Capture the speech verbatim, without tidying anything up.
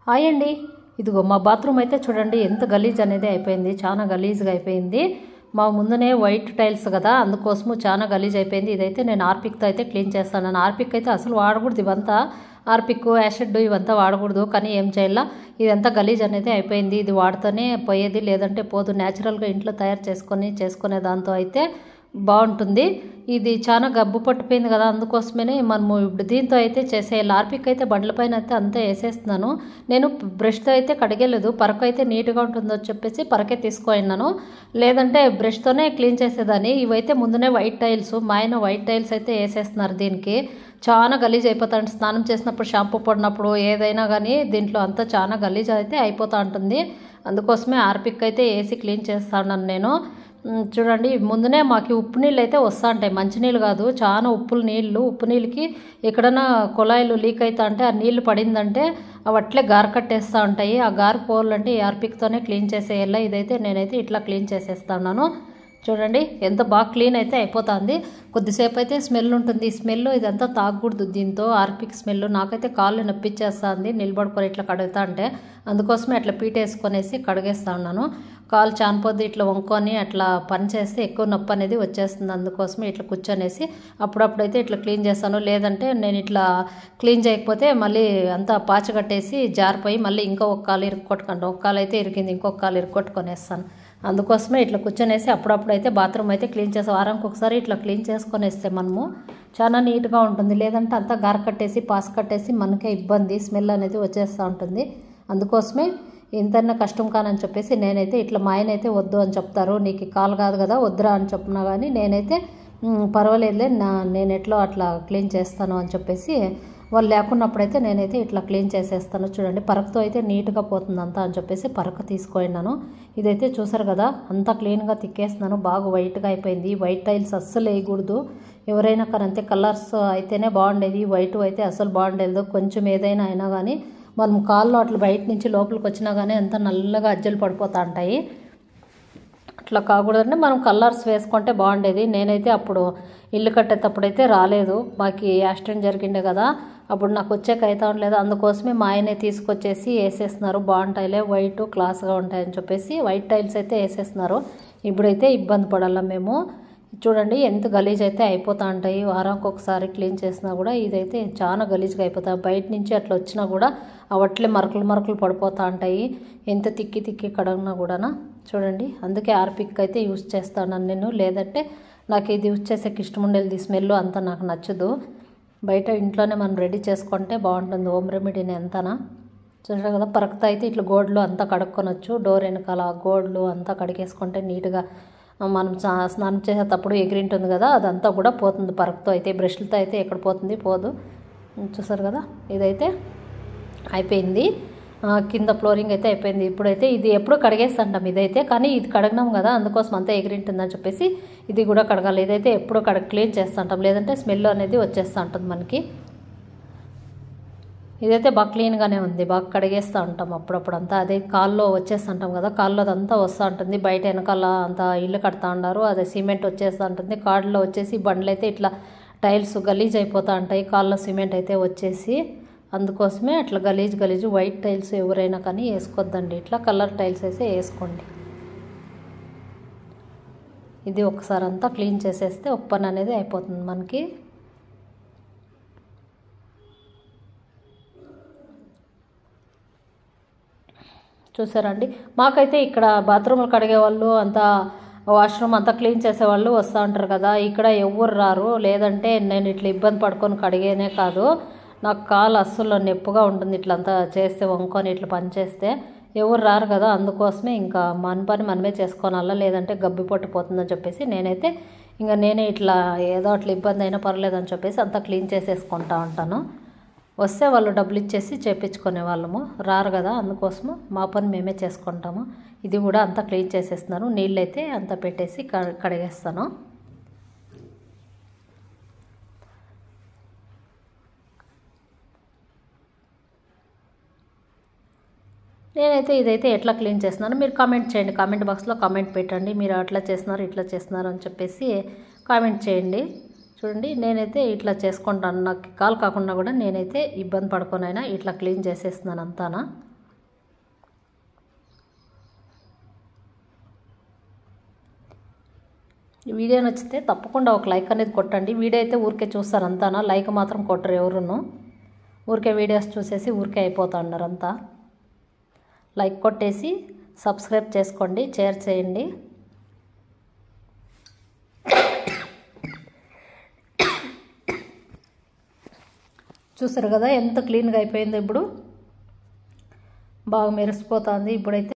Hi అండి. ఇదిగో మా బాత్రూమ్ అయితే చూడండి ఎంత గలీజ్ అనేది అయిపోయింది. చాలా గలీజ్గా అయిపోయింది. మా ముందునే వైట్ టైల్స్ కదా, అందుకోసము చాలా గలీజ్ అయిపోయింది. ఇదైతే నేను ఆర్పిక్తో అయితే క్లీన్ చేస్తాను. ఆర్పిక్ అయితే అసలు వాడకూడదు, ఇవంతా ఆర్పిక్ యాసిడ్ ఇవంతా వాడకూడదు. కానీ ఏం చేయాలా, ఇదంతా గలీజ్ అనేది అయిపోయింది. ఇది వాడితేనే పోయేది, లేదంటే పోదు. న్యాచురల్గా ఇంట్లో తయారు చేసుకొని చేసుకునే దాంతో అయితే బాగుంటుంది. ఇది చాలా గబ్బు పట్టిపోయింది కదా, అందుకోసమే మనము ఇప్పుడు దీంతో అయితే చేసేయాలి. ఆర్పిక్ అయితే బండ్లపైన అయితే అంతా వేసేస్తున్నాను. నేను బ్రష్తో అయితే కడిగేలేదు, పరకు అయితే నీట్గా ఉంటుందో చెప్పేసి పరకే తీసుకున్నాను, లేదంటే బ్రష్తోనే క్లీన్ చేసేదాన్ని. ఇవైతే ముందునే వైట్ టైల్స్, మా ఆయన వైట్ టైల్స్ అయితే వేసేస్తున్నారు. దీనికి చాలా గలీజ్ అయిపోతాడు. స్నానం చేసినప్పుడు, షాంపూ పడినప్పుడు, ఏదైనా కానీ దీంట్లో అంతా చాలా గలీజ్ అయితే అయిపోతూ ఉంటుంది. అందుకోసమే ఆర్పిక్ అయితే వేసి క్లీన్ చేస్తాను నేను. చూడండి, ముందునే మాకు ఉప్పు నీళ్ళు అయితే వస్తూ ఉంటాయి, మంచినీళ్ళు కాదు, చాలా ఉప్పుల నీళ్ళు. ఉప్పు నీళ్ళకి ఎక్కడైనా కుళాయిలు లీక్ అవుతా అంటే ఆ నీళ్లు పడిందంటే అవి అట్లే గారు కట్టేస్తూ ఉంటాయి. ఆ గారు పోవాలంటే ఈ ఆర్పిక్తోనే క్లీన్ చేసేయాలి. ఇదైతే నేనైతే ఇట్లా క్లీన్ చేసేస్తున్నాను. చూడండి ఎంత బాగా క్లీన్ అయితే అయిపోతుంది. కొద్దిసేపు అయితే స్మెల్ ఉంటుంది. ఈ స్మెల్ ఇదంతా తాగకూడదు దీంతో, ఆర్పిక్ స్మెల్. నాకైతే కాళ్ళు నొప్పించేస్తుంది నిలబడుకొని ఇట్లా కడుగుతా అంటే, అందుకోసమే అట్లా పీట వేసుకొనేసి కడిగేస్తా ఉన్నాను. కాలు చానిపోద్ది, ఇట్లా వంకొని అట్లా పని చేస్తే ఎక్కువ నొప్పి అనేది వచ్చేస్తుంది. అందుకోసమే ఇట్లా కూర్చొనేసి అప్పుడప్పుడైతే ఇట్లా క్లీన్ చేస్తాను. లేదంటే నేను ఇట్లా క్లీన్ చేయకపోతే మళ్ళీ అంతా పాచ కట్టేసి జారిపోయి మళ్ళీ ఇంకో ఒక కాలు ఇరుక్కొట్టుకుంటాను. ఒక కాలు అయితే ఇరిగింది, ఇంకొక కాలు ఇరుక్కొట్టుకొనేస్తాను. అందుకోసమే ఇట్లా కూర్చొనేసి అప్పుడప్పుడు అయితే బాత్రూమ్ అయితే క్లీన్ చేస్తాం. వారానికి ఒకసారి ఇట్లా క్లీన్ చేసుకొని వేస్తే మనము చాలా నీట్గా ఉంటుంది. లేదంటే అంతా గార కట్టేసి పాస్ కట్టేసి మనకే ఇబ్బంది, స్మెల్ అనేది వచ్చేస్తూ ఉంటుంది. అందుకోసమే ఇంతన్నా కష్టం కానని చెప్పేసి నేనైతే ఇట్లా, మా ఆయన అయితే వద్దు అని చెప్తారు, నీకు కాలు కాదు కదా వద్దురా అని చెప్పినా కానీ నేనైతే పర్వాలేదులే, నా నేను ఎట్లో అట్లా క్లీన్ చేస్తాను అని చెప్పేసి, వాళ్ళు లేకున్నప్పుడైతే నేనైతే ఇట్లా క్లీన్ చేసేస్తాను. చూడండి, పరకతో అయితే నీట్గా పోతుంది అంతా అని చెప్పేసి పరక తీసుకున్నాను. ఇదైతే చూసారు కదా, అంతా క్లీన్గా తిక్కేస్తున్నాను. బాగా వైట్గా అయిపోయింది. వైట్ టైల్స్ అస్సలు వేయకూడదు ఎవరైనా కానీ, అంతే కలర్స్ అయితేనే బాగుండేది. వైట్ అయితే అస్సలు బాగుండేది. కొంచెం ఏదైనా అయినా కానీ మనం కాళ్ళు అట్లా బయట నుంచి లోపలికి వచ్చినా కానీ అంతా నల్లగా అజ్జలు పడిపోతూ ఉంటాయి. అట్లా కాకూడదంటే మనం కలర్స్ వేసుకుంటే బాగుండేది. నేనైతే అప్పుడు ఇల్లు కట్టేటప్పుడు అయితే రాలేదు, మాకు యాక్సిడెంట్ జరిగిండే కదా, అప్పుడు నాకు వచ్చేకి అవుతా ఉండలేదు. అందుకోసమే మా ఆయనే తీసుకొచ్చేసి వేసేస్తున్నారు. బాగుంటాయిలే, వైట్ క్లాస్గా ఉంటాయని చెప్పేసి వైట్ టైల్స్ అయితే వేసేస్తున్నారు. ఇప్పుడైతే ఇబ్బంది పడాలా మేము. చూడండి ఎంత గలీజ్ అయితే అయిపోతూ ఉంటాయి. వారానికి ఒకసారి క్లీన్ చేసినా కూడా ఇదైతే చాలా గలీజ్గా అయిపోతాయి. బయట నుంచి అట్లా వచ్చినా కూడా అవట్లే మరకలు మరకలు పడిపోతూ ఉంటాయి, ఎంత తిక్కి తిక్కి కడగినా కూడా. చూడండి, అందుకే ఆర్పిక్ అయితే యూజ్ చేస్తాను నేను. లేదంటే నాకు ఇది యూజ్ చేసేకి ఇష్టం ఉండేది, స్మెల్ అంతా నాకు నచ్చదు. బయట ఇంట్లోనే మనం రెడీ చేసుకుంటే బాగుంటుంది, హోమ్ రెమెడీని ఎంతనా. చూసారు కదా, పరకతో అయితే ఇట్లా గోడలు అంతా కడుక్కొనొచ్చు. డోర్ వెనకాల గోడలు అంతా కడిగేసుకుంటే నీట్గా మనం స్నానం చేసేటప్పుడు ఎగిరింటుంది కదా, అదంతా కూడా పోతుంది పరకతో అయితే. బ్రష్లతో అయితే ఎక్కడ పోతుంది, పోదు. చూసారు కదా, ఇదైతే అయిపోయింది. కింద ఫ్లోరింగ్ అయితే అయిపోయింది. ఇప్పుడైతే ఇది ఎప్పుడు కడిగేస్తుంటాం ఇదైతే, కానీ ఇది కడగనాం కదా, అందుకోసం అంతా ఎగిరింటుందని చెప్పేసి ఇది కూడా కడగాలి. ఇదైతే ఎప్పుడు కడగ క్లీన్ చేస్తుంటాం, లేదంటే స్మెల్ అనేది వచ్చేస్తూ ఉంటుంది మనకి. ఇదైతే బాగా క్లీన్గానే ఉంది, బాగా కడిగేస్తూ ఉంటాం అప్పుడప్పుడు అంతా. అదే కాల్లో వచ్చేస్తుంటాం కదా, కాల్లో అదంతా వస్తూ ఉంటుంది. బయట వెనకాల అంతా ఇల్లు కడతా ఉన్నారు, అదే సిమెంట్ వచ్చేస్తూ ఉంటుంది. కాళ్ళలో వచ్చేసి బండ్లు అయితే ఇట్లా టైల్స్ గలీజ్ అయిపోతూ ఉంటాయి, కాళ్ళలో సిమెంట్ అయితే వచ్చేసి. అందుకోసమే అట్లా గలీజ్ గలీజు వైట్ టైల్స్ ఎవరైనా కానీ వేసుకోవద్దండి, ఇట్లా కలర్ టైల్స్ అయితే వేసుకోండి. ఇది ఒకసారి అంతా క్లీన్ చేసేస్తే ఒక పని అనేది అయిపోతుంది మనకి. చూసారండి, మాకైతే ఇక్కడ బాత్రూమ్లు కడిగే వాళ్ళు అంతా, వాష్రూమ్ అంతా క్లీన్ చేసేవాళ్ళు వస్తూ ఉంటారు కదా, ఇక్కడ ఎవరు రారు. లేదంటే నేను ఇట్లా ఇబ్బంది పడుకొని కడిగేనే కాదు, నాకు కాలు అస్సలు నొప్పిగా ఉంటుంది ఇట్లా అంతా చేస్తే, వంకొని ఇట్లా పని చేస్తే ఎవరు రారు కదా. అందుకోసమే ఇంకా మన పని మనమే చేసుకోనాలా, లేదంటే గబ్బి పట్టిపోతుందని చెప్పేసి నేనైతే ఇంకా నేనే ఇట్లా ఏదో అట్లా ఇబ్బంది అయినా పర్లేదని చెప్పేసి అంతా క్లీన్ చేసేసుకుంటా ఉంటాను. వస్తే వాళ్ళు డబ్బులు ఇచ్చేసి చేయించుకునే వాళ్ళము, రారు కదా, అందుకోసము మా పని మేమే చేసుకుంటాము. ఇది కూడా అంతా క్లీన్ చేసేస్తున్నాను. నీళ్ళైతే అంతా పెట్టేసి కడిగేస్తాను. నేనైతే ఇదైతే ఎట్లా క్లీన్ చేస్తున్నాను మీరు కామెంట్ చేయండి, కామెంట్ బాక్స్లో కామెంట్ పెట్టండి. మీరు అట్లా చేస్తున్నారు ఇట్లా చేస్తున్నారు అని చెప్పేసి కామెంట్ చేయండి. చూడండి, నేనైతే ఇట్లా చేసుకుంటాను. నాకు కాల్ కాకుండా కూడా నేనైతే ఇబ్బంది పడుకోనైనా ఇట్లా క్లీన్ చేసేస్తున్నాను అంతానా. ఈ వీడియో నచ్చితే తప్పకుండా ఒక లైక్ అనేది కొట్టండి. వీడియో అయితే ఊరికే చూస్తారు అంతానా, లైక్ మాత్రం కొట్టరు ఎవరును. ఊరికే వీడియోస్ చూసేసి ఊరికే అయిపోతా ఉన్నారు అంతా. లైక్ కొట్టేసి సబ్స్క్రైబ్ చేసుకోండి, షేర్ చేయండి. చూసారు కదా ఎంత క్లీన్గా అయిపోయిందో, ఇప్పుడు బాగా మెరిసిపోతుంది ఇప్పుడైతే.